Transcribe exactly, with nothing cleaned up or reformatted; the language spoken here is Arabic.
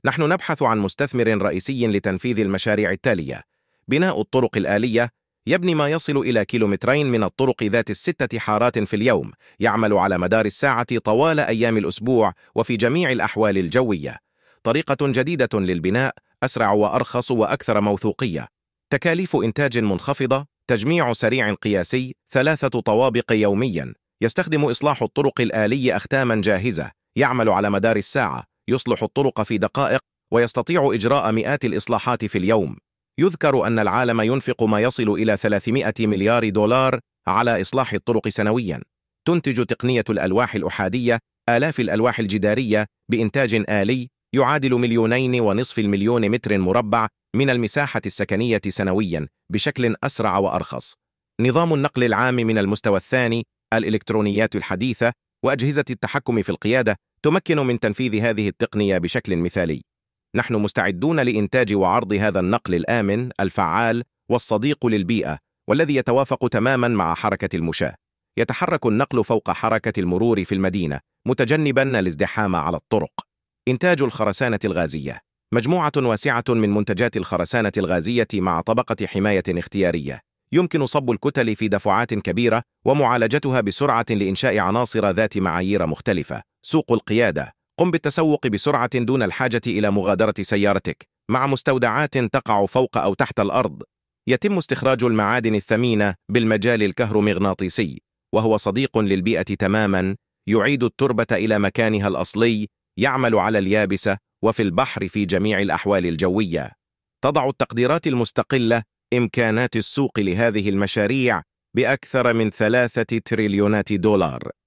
نحن نبحث عن مستثمر رئيسي لتنفيذ المشاريع التالية: بناء الطرق الآلية، يبني ما يصل إلى كيلومترين من الطرق ذات الستة حارات في اليوم، يعمل على مدار الساعة طوال أيام الأسبوع وفي جميع الأحوال الجوية. طريقة جديدة للبناء، أسرع وأرخص وأكثر موثوقية. تكاليف إنتاج منخفضة، تجميع سريع قياسي، ثلاثة طوابق يومياً. يستخدم إصلاح الطرق الآلي أختاما جاهزة، يعمل على مدار الساعة، يصلح الطرق في دقائق، ويستطيع إجراء مئات الإصلاحات في اليوم. يذكر أن العالم ينفق ما يصل إلى ثلاثمائة مليار دولار على إصلاح الطرق سنوياً. تنتج تقنية الألواح الأحادية آلاف الألواح الجدارية بإنتاج آلي يعادل مليونين ونصف المليون متر مربع من المساحة السكنية سنوياً بشكل أسرع وأرخص. نظام النقل العام من المستوى الثاني، الإلكترونيات الحديثة وأجهزة التحكم في القيادة تمكن من تنفيذ هذه التقنية بشكل مثالي. نحن مستعدون لإنتاج وعرض هذا النقل الآمن، الفعال والصديق للبيئة، والذي يتوافق تماماً مع حركة المشاة. يتحرك النقل فوق حركة المرور في المدينة، متجنباً الازدحام على الطرق. إنتاج الخرسانة الغازية، مجموعة واسعة من منتجات الخرسانة الغازية مع طبقة حماية اختيارية. يمكن صب الكتل في دفعات كبيرة ومعالجتها بسرعة لإنشاء عناصر ذات معايير مختلفة. سوق القيادة، قم بالتسوق بسرعة دون الحاجة إلى مغادرة سيارتك، مع مستودعات تقع فوق أو تحت الأرض. يتم استخراج المعادن الثمينة بالمجال الكهرومغناطيسي، وهو صديق للبيئة تماماً، يعيد التربة إلى مكانها الأصلي، يعمل على اليابسة وفي البحر في جميع الأحوال الجوية. تضع التقديرات المستقلة إمكانات السوق لهذه المشاريع بأكثر من ثلاثة تريليونات دولار.